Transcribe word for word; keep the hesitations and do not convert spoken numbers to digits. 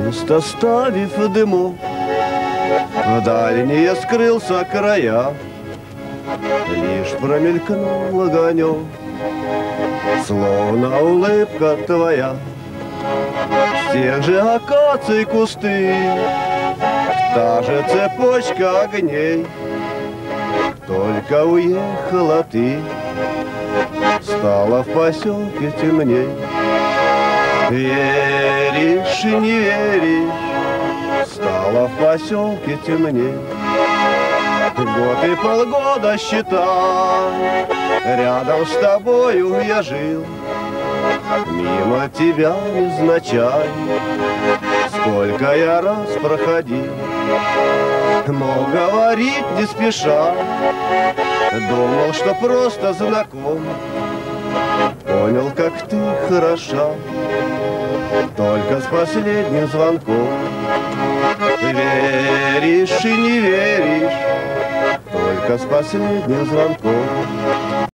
место ставив дыму, в дальние скрылся края. Лишь промелькнул огонек, словно улыбка твоя. С тех же акаций кусты, та же цепочка огней. Только уехала ты, стало в поселке темней. Веришь и не веришь, стало в поселке темней. Год и полгода, считай, рядом с тобою я жил. Мимо тебя невзначай, сколько я раз проходил. Мог говорить не спеша, думал, что просто знаком. Понял, как ты хороша, только с последним звонком. Веришь и не веришь, только с последним звонком.